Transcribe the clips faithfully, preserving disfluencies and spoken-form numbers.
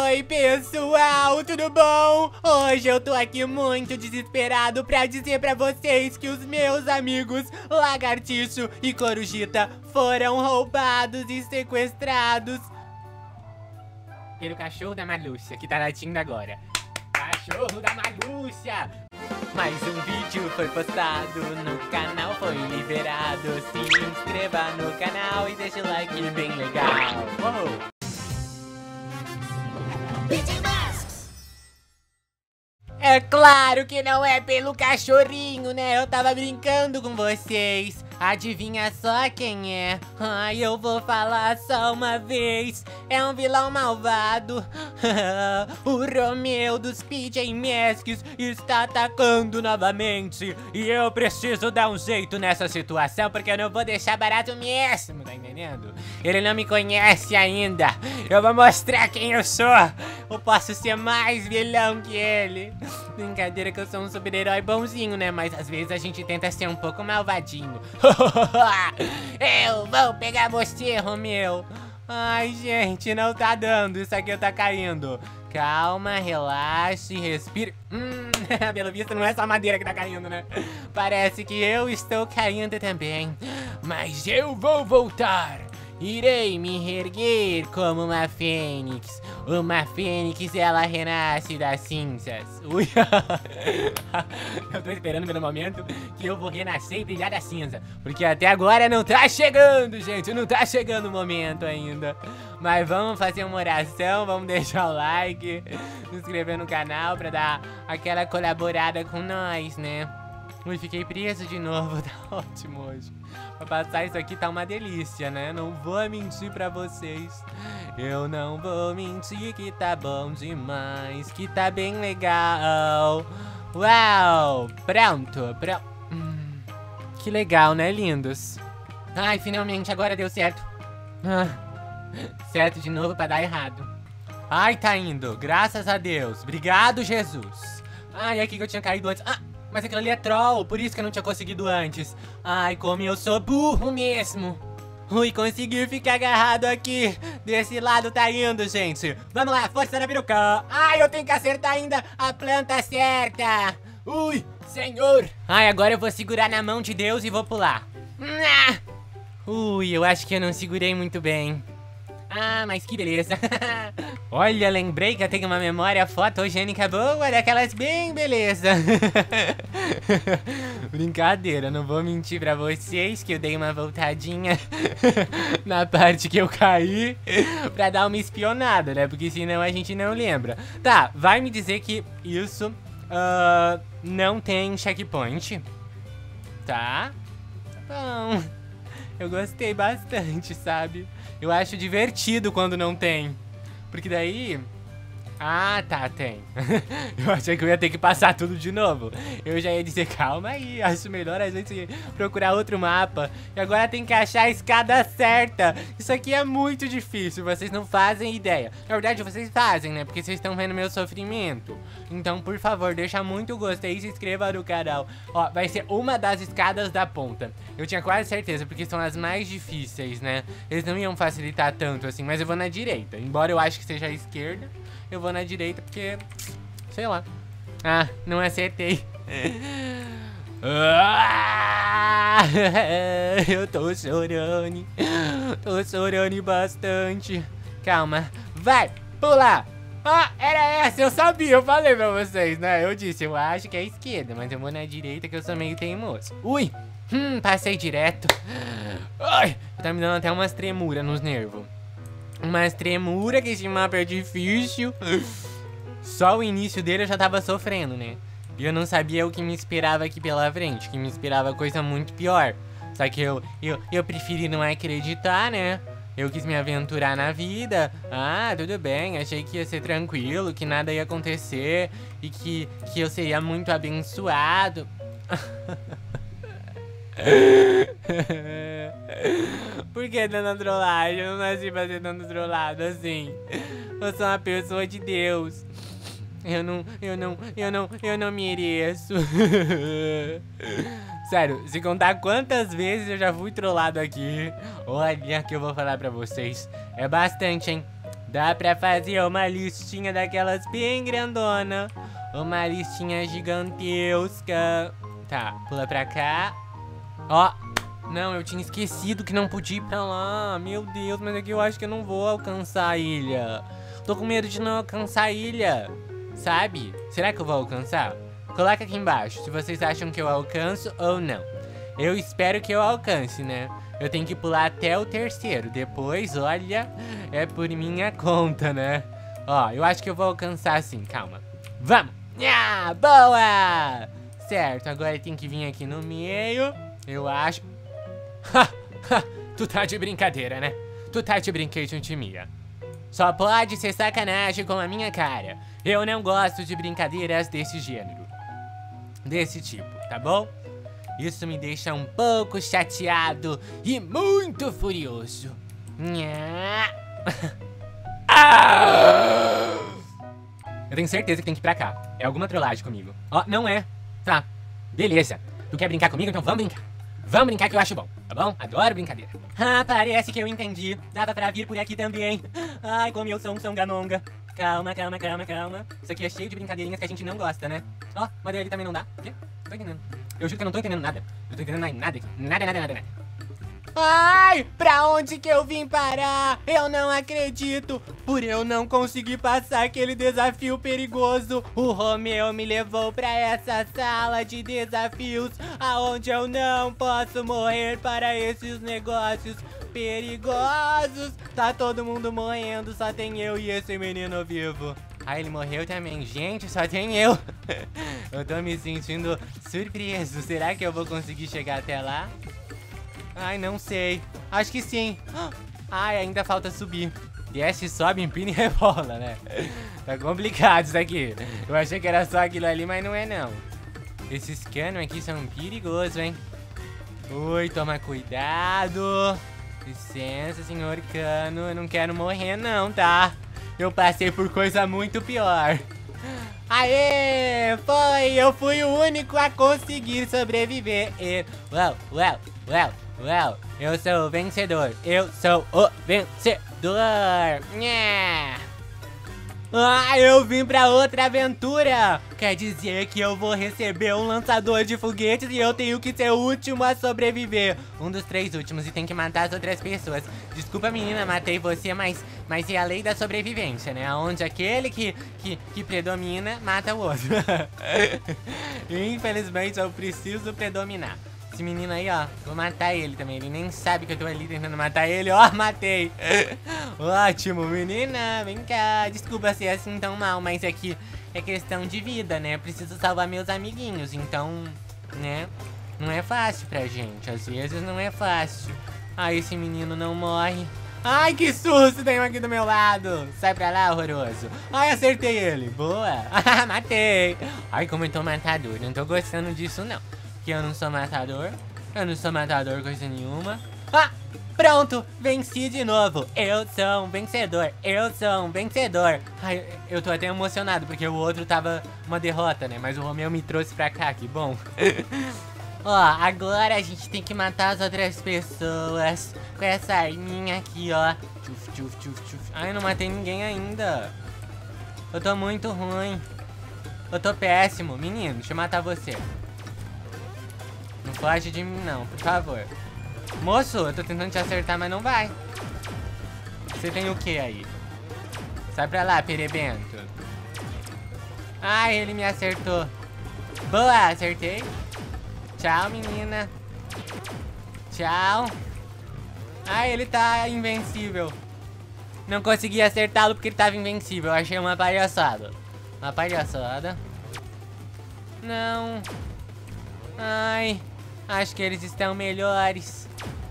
Oi, pessoal, tudo bom? Hoje eu tô aqui muito desesperado pra dizer pra vocês que os meus amigos Lagartixo e Corujita foram roubados e sequestrados pelo cachorro da Malúcia, que tá latindo agora. Cachorro da Malúcia! Mais um vídeo foi postado, no canal foi liberado. Se inscreva no canal e deixa o like bem legal. Uou. É claro que não é pelo cachorrinho, né? Eu tava brincando com vocês. Adivinha só quem é? Ai, eu vou falar só uma vez. É um vilão malvado. O Romeu dos P J Masks está atacando novamente. E eu preciso dar um jeito nessa situação, porque eu não vou deixar barato mesmo, tá entendendo? Ele não me conhece ainda. Eu vou mostrar quem eu sou. Eu posso ser mais vilão que ele. Brincadeira que eu sou um super-herói bonzinho, né? Mas às vezes a gente tenta ser um pouco malvadinho. Eu vou pegar você, Romeu. Ai, gente, não tá dando. Isso aqui tá caindo. Calma, relaxe, respire. Hum, pelo visto não é só madeira que tá caindo, né? Parece que eu estou caindo também. Mas eu vou voltar. Irei me reerguer como uma fênix. Uma fênix, ela renasce das cinzas. Ui. Eu tô esperando pelo momento que eu vou renascer e brilhar da cinza. Porque até agora não tá chegando, gente. Não tá chegando o momento ainda. Mas vamos fazer uma oração, vamos deixar o like, se inscrever no canal pra dar aquela colaborada com nós, né? Ui, fiquei preso de novo, tá ótimo hoje. Pra passar isso aqui tá uma delícia, né? Não vou mentir pra vocês. Eu não vou mentir que tá bom demais, que tá bem legal. Uau, pronto, pronto. Hum, que legal, né, lindos? Ai, finalmente, agora deu certo. Ah, certo de novo pra dar errado. Ai, tá indo, graças a Deus. Obrigado, Jesus. Ai, aqui que eu tinha caído antes. Ah! Mas aquilo ali é troll, por isso que eu não tinha conseguido antes. Ai, como eu sou burro mesmo. Ui, consegui ficar agarrado aqui. Desse lado tá indo, gente. Vamos lá, força na peruca. Ai, eu tenho que acertar ainda a planta certa. Ui, senhor. Ai, agora eu vou segurar na mão de Deus e vou pular. Ui, eu acho que eu não segurei muito bem. Ah, mas que beleza. Olha, lembrei que eu tenho uma memória fotogênica boa, daquelas bem beleza. Brincadeira, não vou mentir pra vocês que eu dei uma voltadinha na parte que eu caí pra dar uma espionada, né? Porque senão a gente não lembra. Tá, vai me dizer que isso uh, não tem checkpoint. Tá? Tá bom. Eu gostei bastante, sabe? Eu acho divertido quando não tem. Porque daí... Ah, tá, tem. Eu achei que eu ia ter que passar tudo de novo. Eu já ia dizer, calma aí, acho melhor a gente procurar outro mapa. E agora tem que achar a escada certa. Isso aqui é muito difícil, vocês não fazem ideia. Na verdade, vocês fazem, né? Porque vocês estão vendo meu sofrimento. Então, por favor, deixa muito gostei e se inscreva no canal. Ó, vai ser uma das escadas da ponta. Eu tinha quase certeza, porque são as mais difíceis, né? Eles não iam facilitar tanto assim, mas eu vou na direita. Embora eu acho que seja a esquerda, eu vou na direita porque... sei lá. Ah, não acertei. Ah, eu tô chorando. Tô chorando bastante. Calma. Vai, pula. Ah, era essa, eu sabia, eu falei pra vocês, né? Eu disse, eu acho que é a esquerda, mas eu vou na direita que eu sou meio teimoso. Ui, hum, passei direto. Ai, tá me dando até umas tremuras nos nervos. Umas tremura que esse mapa é difícil. Só o início dele eu já tava sofrendo, né? E eu não sabia o que me esperava aqui pela frente. Que me esperava coisa muito pior. Só que eu, eu, eu preferi não acreditar, né? Eu quis me aventurar na vida. Ah, tudo bem, achei que ia ser tranquilo, que nada ia acontecer. E que, que eu seria muito abençoado. Por que dando trollagem? Eu não nasci pra ser dando trollado assim. Eu sou uma pessoa de Deus. Eu não, eu não, eu não, eu não mereço. Sério, se contar quantas vezes eu já fui trollado aqui, olha que eu vou falar pra vocês. É bastante, hein? Dá pra fazer uma listinha daquelas bem grandona. Uma listinha gigantesca. Tá, pula pra cá. Ó, não, eu tinha esquecido que não podia ir pra lá. Meu Deus, mas aqui eu acho que eu não vou alcançar a ilha. Tô com medo de não alcançar a ilha, sabe? Será que eu vou alcançar? Coloca aqui embaixo se vocês acham que eu alcanço ou não. Eu espero que eu alcance, né? Eu tenho que pular até o terceiro. Depois, olha, é por minha conta, né? Ó, eu acho que eu vou alcançar sim, calma. Vamos! Ah, boa! Certo, agora tem que vir aqui no meio. Eu acho... Tu tá de brincadeira, né? Tu tá de brinquedo de Mia. Só pode ser sacanagem com a minha cara. Eu não gosto de brincadeiras desse gênero. Desse tipo, tá bom? Isso me deixa um pouco chateado e muito furioso. Ah! Eu tenho certeza que tem que ir pra cá. É alguma trollagem comigo. Ó, oh, não é. Tá, beleza. Tu quer brincar comigo? Então vamos brincar. Vamos brincar que eu acho bom, tá bom? Adoro brincadeira. Ah, parece que eu entendi. Dava pra vir por aqui também. Ai, como eu sou um songamonga. Calma, calma, calma, calma. Isso aqui é cheio de brincadeirinhas que a gente não gosta, né? Ó, oh, mas ali também não dá. O quê? Não tô entendendo. Eu juro que eu não tô entendendo nada. Eu tô entendendo nada aqui. Nada, nada, nada, nada. Ai, pra onde que eu vim parar? Eu não acredito. Por eu não conseguir passar aquele desafio perigoso, o Romeu me levou pra essa sala de desafios, aonde eu não posso morrer para esses negócios perigosos. Tá todo mundo morrendo, só tem eu e esse menino vivo. Ah, ele morreu também. Gente, só tem eu. Eu tô me sentindo surpreso. Será que eu vou conseguir chegar até lá? Ai, não sei. Acho que sim. Ai, ainda falta subir. Desce, sobe, empina e rebola, né? Tá complicado isso aqui. Eu achei que era só aquilo ali, mas não é não. Esses canos aqui são perigosos, hein? Ui, toma cuidado. Licença, senhor cano. Eu não quero morrer não, tá? Eu passei por coisa muito pior. Aê! Foi! Eu fui o único a conseguir sobreviver. E... Uau, uau, uau, uau. Eu sou o vencedor. Eu sou o vencedor. Nha! Ah, eu vim pra outra aventura. Quer dizer que eu vou receber um lançador de foguetes e eu tenho que ser o último a sobreviver. Um dos três últimos e tem que matar as outras pessoas. Desculpa, menina, matei você, mas, mas é a lei da sobrevivência, né? Onde aquele que, que, que predomina mata o outro. Infelizmente, eu preciso predominar. Esse menino aí, ó, vou matar ele também. Ele nem sabe que eu tô ali tentando matar ele. Ó, matei. Ótimo, menina, vem cá. Desculpa ser assim tão mal, mas aqui é questão de vida, né? Preciso salvar meus amiguinhos, então, né? Não é fácil pra gente. Às vezes não é fácil. Ai, esse menino não morre. Ai, que susto tem um aqui do meu lado. Sai pra lá, horroroso. Ai, acertei ele. Boa. Matei. Ai, como eu tô matador. Não tô gostando disso, não. Que eu não sou matador. Eu não sou matador coisa nenhuma. Ah, pronto, venci de novo. Eu sou um vencedor. Eu sou um vencedor. Ai, eu tô até emocionado porque o outro tava uma derrota, né? Mas o Romeu me trouxe pra cá, que bom. Ó, agora a gente tem que matar as outras pessoas com essa arminha aqui, ó. Tchuf, tchuf, tchuf, tchuf. Ai, eu não matei ninguém ainda. Eu tô muito ruim. Eu tô péssimo. Menino, deixa eu matar você. Não foge de mim não, por favor. Moço, eu tô tentando te acertar, mas não vai. Você tem o que aí? Sai pra lá, perebento. Ai, ele me acertou. Boa, acertei. Tchau, menina. Tchau. Ai, ele tá invencível. Não consegui acertá-lo porque ele tava invencível. Achei uma palhaçada. Uma palhaçada. Não. Ai, acho que eles estão melhores.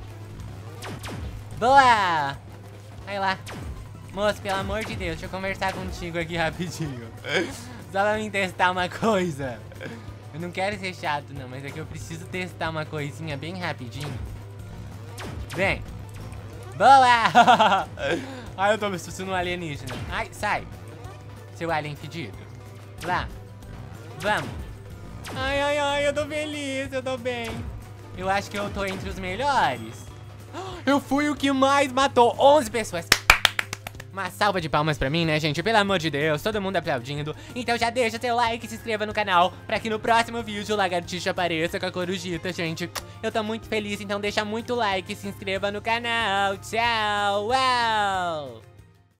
Boa! Vai lá. Moço, pelo amor de Deus, deixa eu conversar contigo aqui rapidinho. Só pra me testar uma coisa. Eu não quero ser chato não, mas é que eu preciso testar uma coisinha bem rapidinho. Vem. Boa! Ai, eu tô me sentindo um alienígena. Ai, sai. Seu alien fedido. Lá. Vamos. Ai, ai, ai, eu tô feliz, eu tô bem. Eu acho que eu tô entre os melhores. Eu fui o que mais matou onze pessoas. Uma salva de palmas pra mim, né, gente? Pelo amor de Deus, todo mundo aplaudindo. Então já deixa seu like e se inscreva no canal pra que no próximo vídeo o lagartixa apareça com a corujita, gente. Eu tô muito feliz, então deixa muito like e se inscreva no canal. Tchau, uau!